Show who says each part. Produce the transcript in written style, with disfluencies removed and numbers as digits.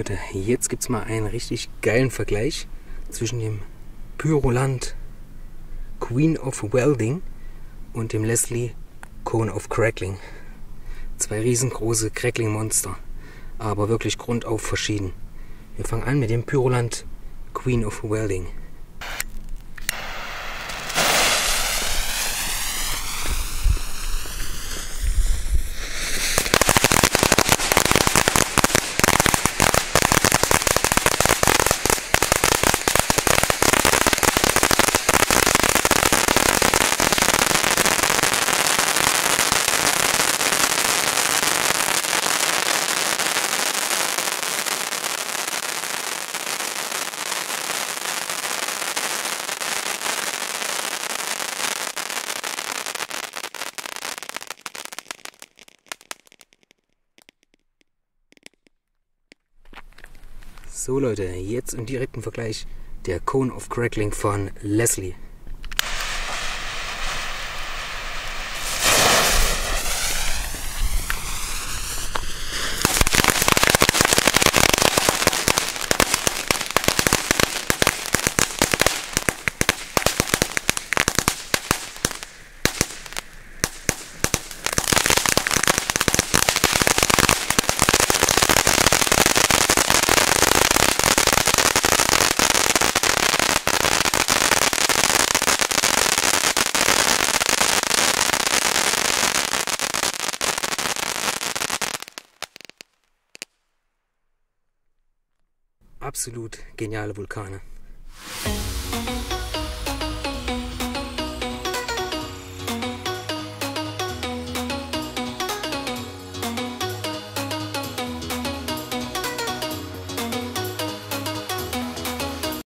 Speaker 1: Leute, jetzt gibt es mal einen richtig geilen Vergleich zwischen dem Pyroland Queen of Welding und dem Lesli Cone of Crackling. Zwei riesengroße Crackling-Monster, aber wirklich grundauf verschieden. Wir fangen an mit dem Pyroland Queen of Welding. So Leute, jetzt im direkten Vergleich der Cone of Crackling von Lesli. Absolut geniale Vulkane.